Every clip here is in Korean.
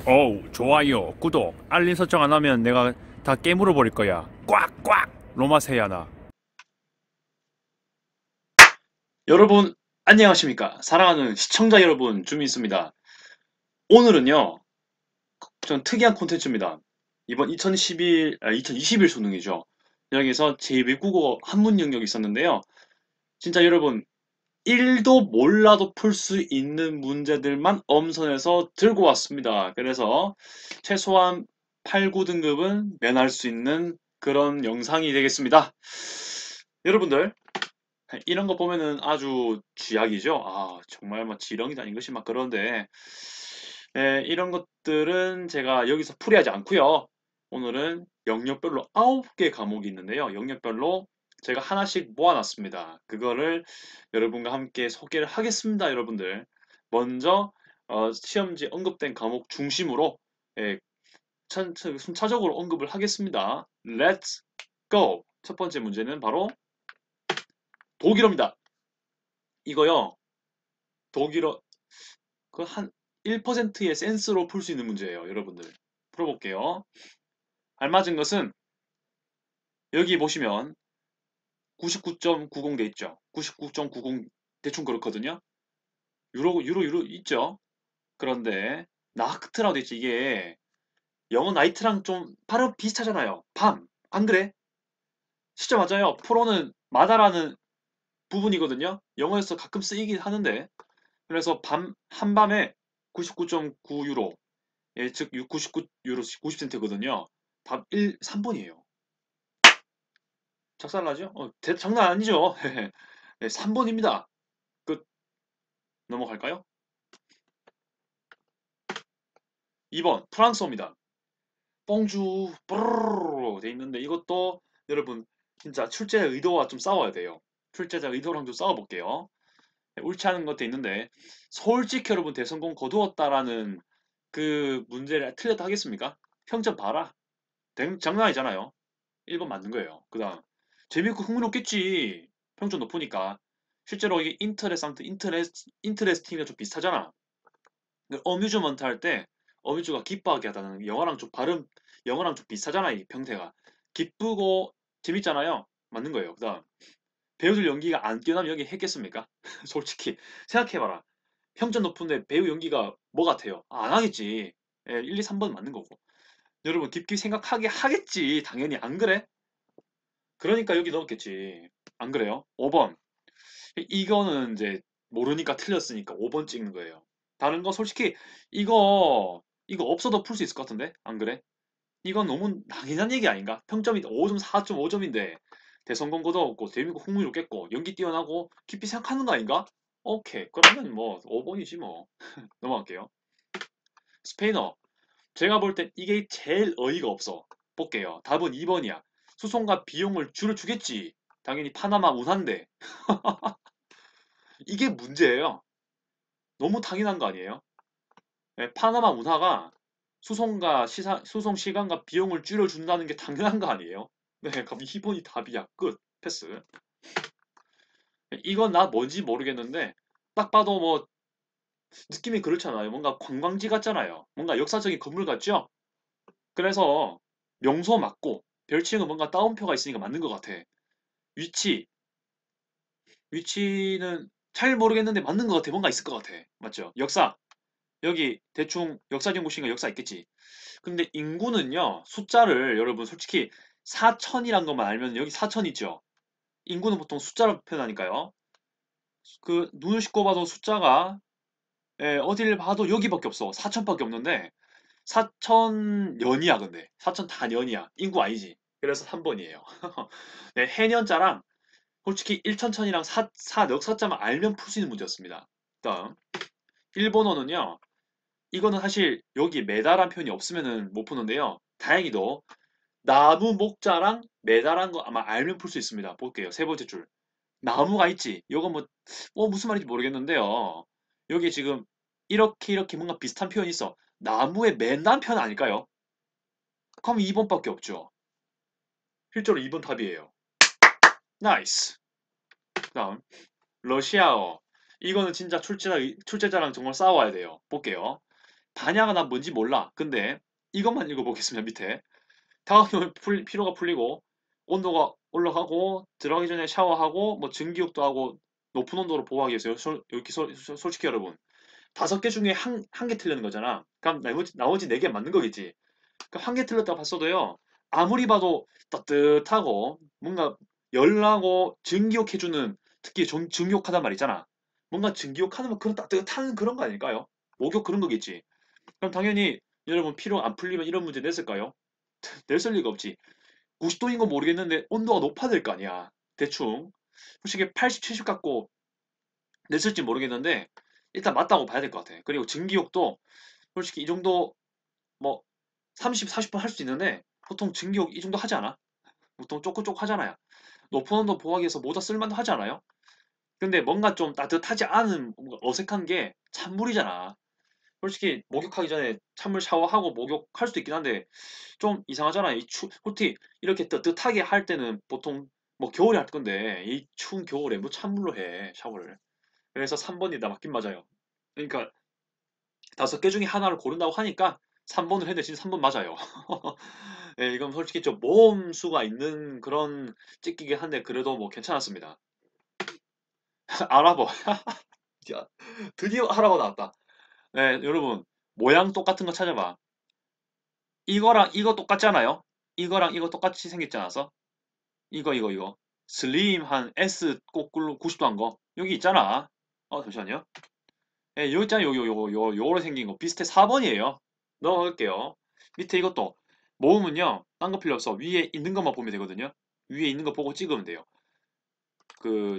어우, 좋아요, 구독, 알림 설정 안 하면 내가 다 깨물어 버릴 거야. 꽉꽉! 로마세야나. 여러분, 안녕하십니까? 사랑하는 시청자 여러분, 주민수입니다. 오늘은요, 좀 특이한 콘텐츠입니다. 이번 2021 수능이죠. 여기서 제2외국어 한문 영역이 있었는데요. 진짜 여러분, 1도 몰라도 풀 수 있는 문제들만 엄선해서 들고 왔습니다. 그래서 최소한 8, 9등급은 면할 수 있는 그런 영상이 되겠습니다. 여러분들, 이런 거 보면은 아주 쥐약이죠. 아, 정말 막 지렁이도 아닌 것이 막 그런데, 이런 것들은 제가 여기서 풀이하지 않고요. 오늘은 영역별로 9개 과목이 있는데요. 영역별로 제가 하나씩 모아놨습니다. 그거를 여러분과 함께 소개를 하겠습니다, 여러분들. 먼저 시험지 언급된 과목 중심으로 예, 순차적으로 언급을 하겠습니다. Let's go! 첫 번째 문제는 바로 독일어입니다. 이거요. 독일어 그 한 1%의 센스로 풀 수 있는 문제예요, 여러분들. 풀어볼게요. 알맞은 것은 여기 보시면 99.90 돼 있죠. 99.90 대충 그렇거든요. 유로 있죠. 그런데 나크트라고 돼 있지. 이게 영어 나이트랑 좀 발음 비슷하잖아요. 밤. 안 그래? 진짜 맞아요. 프로는 마다라는 부분이거든요. 영어에서 가끔 쓰이긴 하는데. 그래서 한밤에 99.9유로 예, 즉 99유로 90센트거든요. 답 3번이에요. 작살나죠? 장난 아니죠? 네, 3번입니다. 끝. 넘어갈까요? 2번 프랑스어입니다. 뽕주 뽀르르르 돼 있는데 이것도 여러분 진짜 출제자 의도와 좀 싸워야 돼요. 출제자 의도랑 좀 싸워볼게요. 네, 옳지 않은 것도 있는데 솔직히 여러분 대성공 거두었다라는 그 문제를 틀렸다 하겠습니까? 평점 봐라. 장난 아니잖아요. 1번 맞는 거예요. 그 다음 재밌고 흥미롭겠지. 평점 높으니까. 실제로 이게 인터레스팅이랑 좀 비슷하잖아. 어뮤즈먼트 할 때 어뮤즈가 기뻐하게 하다는 영어랑 좀 발음 영어랑 좀 비슷하잖아. 이 평태가 기쁘고 재밌잖아요. 맞는 거예요. 그 다음 배우들 연기가 안 뛰어나면 여기 했겠습니까? 솔직히 생각해봐라. 평점 높은데 배우 연기가 뭐 같아요? 안 하겠지. 예, 1, 2, 3번 맞는 거고. 여러분 깊게 생각하게 하겠지. 당연히 안 그래? 그러니까 여기 넣었겠지. 안 그래요? 5번. 이거는 이제 모르니까 틀렸으니까 5번 찍는 거예요. 다른 거 솔직히 이거 없어도 풀 수 있을 것 같은데? 안 그래? 이건 너무 당연한 얘기 아닌가? 평점이 5점, 4.5점인데 대성공고도 없고 재미있고 흥미롭겠고 연기 뛰어나고 깊이 생각하는 거 아닌가? 오케이. 그러면 뭐 5번이지 뭐. 넘어갈게요. 스페인어. 제가 볼 땐 이게 제일 어이가 없어. 볼게요. 답은 2번이야. 수송과 비용을 줄여 주겠지. 당연히 파나마 운하인데 이게 문제예요. 너무 당연한 거 아니에요? 네, 파나마 운하가 수송 시간과 비용을 줄여준다는 게 당연한 거 아니에요? 네, 그럼 2번이 답이야. 끝. 패스. 이건 나 뭔지 모르겠는데 딱 봐도 뭐 느낌이 그렇잖아요. 뭔가 관광지 같잖아요. 뭔가 역사적인 건물 같죠? 그래서 명소 맞고 별칭은 뭔가 따옴표가 있으니까 맞는 것 같아. 위치. 위치는 잘 모르겠는데 맞는 것 같아. 뭔가 있을 것 같아. 맞죠? 역사. 여기 대충 역사적 곳인가 역사 있겠지. 근데 인구는요. 숫자를 여러분 솔직히 4천이란 것만 알면 여기 4천 있죠. 인구는 보통 숫자로 표현하니까요. 그 눈을 씻고 봐도 숫자가 어딜 봐도 여기밖에 없어. 4천밖에 없는데 4천년이야 근데. 4천 단연이야. 인구 아니지. 그래서 3번이에요. 네, 해년자랑 솔직히 1천천이랑 넉사자만 알면 풀 수 있는 문제였습니다. 다음 일본어는요. 이거는 사실 여기 매달한 표현이 없으면은 못 푸는데요. 다행히도 나무 목자랑 매달한 거 아마 알면 풀 수 있습니다. 볼게요. 세 번째 줄. 나무가 있지. 이거 무슨 말인지 모르겠는데요. 여기 지금 이렇게 뭔가 비슷한 표현이 있어. 나무에 맨난 표현 아닐까요? 그럼 2번밖에 없죠. 실제로 2번 답이에요. 나이스. 다음 러시아어. 이거는 진짜 출제자랑 정말 싸워야 돼요. 볼게요. 반야가 난 뭔지 몰라. 근데 이것만 읽어보겠습니다. 밑에. 다각형면 피로가 풀리고 온도가 올라가고 들어가기 전에 샤워하고 뭐 증기욕도 하고 높은 온도로 보호하기 위해서 이렇게 솔직히 여러분 5개 중에 한 개 틀리는 거잖아. 그럼 나머지 4개 맞는 거겠지. 그럼 한 개 틀렸다 봤어도요. 아무리 봐도 따뜻하고 뭔가 열나고 증기욕 해주는 특히 증기욕하단 말 있잖아. 뭔가 증기욕하는 뭐 그런 따뜻한 그런 거 아닐까요? 목욕 그런 거겠지. 그럼 당연히 여러분 피로 안 풀리면 이런 문제 냈을까요? 냈을 리가 없지. 90도인 건 모르겠는데 온도가 높아질 거 아니야. 대충. 솔직히 80, 70 갖고 냈을지 모르겠는데 일단 맞다고 봐야 될 것 같아. 그리고 증기욕도 솔직히 이 정도 뭐 30, 40분 할 수 있는데 보통 증기욕 이 정도 하지 않아? 보통 쪼끄쪼끄 하잖아요. 높은 온도 보호하기 위해서 모자 쓸만도 하지 않아요? 근데 뭔가 좀 따뜻하지 않은 뭔가 어색한 게 찬물이잖아. 솔직히 목욕하기 전에 찬물 샤워하고 목욕할 수도 있긴 한데 좀 이상하잖아. 솔직히 이렇게 뜨뜻하게 할 때는 보통 뭐 겨울에 할 건데 이 추운 겨울에 뭐 찬물로 해 샤워를. 그래서 3번이다 맞긴 맞아요. 그러니까 5개 중에 하나를 고른다고 하니까 3번을 했는데 진짜 3번 맞아요. 예, 이건 솔직히 좀 모험수가 있는 그런 찍기긴 한데 그래도 뭐 괜찮았습니다. 아랍어. 야, 드디어 아랍어 나왔다. 네, 여러분 모양 똑같은 거 찾아봐. 이거랑 이거 똑같지 않아요? 이거랑 이거 똑같이 생겼지 않아서? 이거. 슬림 한 S 거꾸로 90도 한 거. 여기 있잖아. 잠시만요. 예, 여기 있잖아요. 요로 생긴 거. 비슷해 4번이에요. 넣어볼게요. 밑에 이것도 모음은요. 딴 거 필요 없어. 위에 있는 것만 보면 되거든요. 위에 있는 거 보고 찍으면 돼요. 그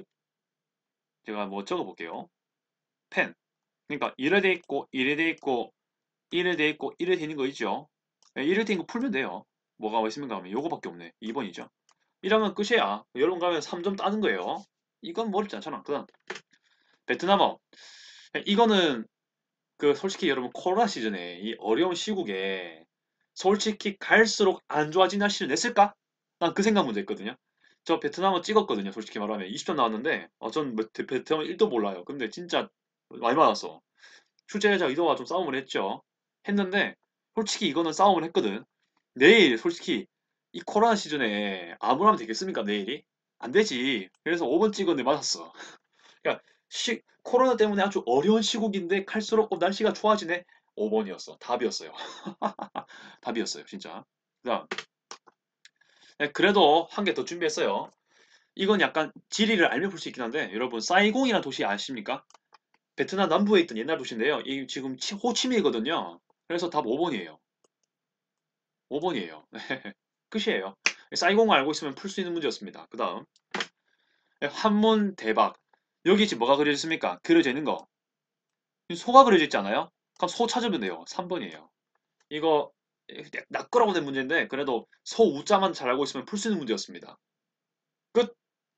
제가 뭐 적어볼게요. 펜. 그러니까 이래 돼 있고 이래 돼 있고 이래 돼 있고 이래 돼 있는 거 있죠. 예, 이래 돼 있는 거 풀면 돼요. 뭐가 있습니까 하면 요거밖에 없네. 2번이죠. 1학년 끝이야. 여러분 가면 3점 따는 거예요. 이건 뭐 어렵지 않잖아. 그다음 베트남어. 이거는 그 솔직히 여러분 코로나 시즌에 이 어려운 시국에 솔직히 갈수록 안 좋아진 날씨를 냈을까? 난 그 생각 먼저 했거든요. 저 베트남어 찍었거든요. 솔직히 말하면 20점 나왔는데 전 베트남어 1도 몰라요. 근데 진짜 많이 맞았어. 출제자 의도와 좀 싸움을 했죠. 했는데 솔직히 이거는 싸움을 했거든. 내일 솔직히 이 코로나 시즌에 아무나 하면 되겠습니까? 내일이? 안 되지. 그래서 5번 찍었는데 맞았어. 그러니까 코로나 때문에 아주 어려운 시국인데 갈수록 날씨가 좋아지네. 5번이었어. 답이었어요. 답이었어요. 진짜. 그다음 네, 그래도 한 개 더 준비했어요. 이건 약간 지리를 알면 풀 수 있긴 한데 여러분 사이공이라는 도시 아십니까? 베트남 남부에 있던 옛날 도시인데요. 이 지금 호치민이거든요. 그래서 답 5번이에요. 5번이에요. 끝이에요. 사이공 알고 있으면 풀 수 있는 문제였습니다. 그 다음 한문 대박. 여기 지금 뭐가 그려져 있습니까? 그려져 있는 거. 소가 그려져 있지 않아요? 그럼 소 찾으면 돼요. 3번이에요. 이거 낚으라고 된 문제인데 그래도 소 우자만 잘 알고 있으면 풀 수 있는 문제였습니다. 끝!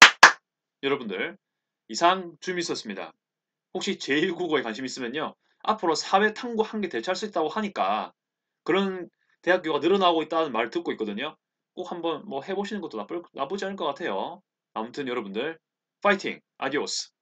여러분들 이상 줌이었습니다. 혹시 제1국어에 관심 있으면요. 앞으로 사회 탐구 한 개 대체할 수 있다고 하니까 그런 대학교가 늘어나고 있다는 말을 듣고 있거든요. 꼭 한번 뭐 해보시는 것도 나쁘지 않을 것 같아요. 아무튼 여러분들 파이팅! 아디오스!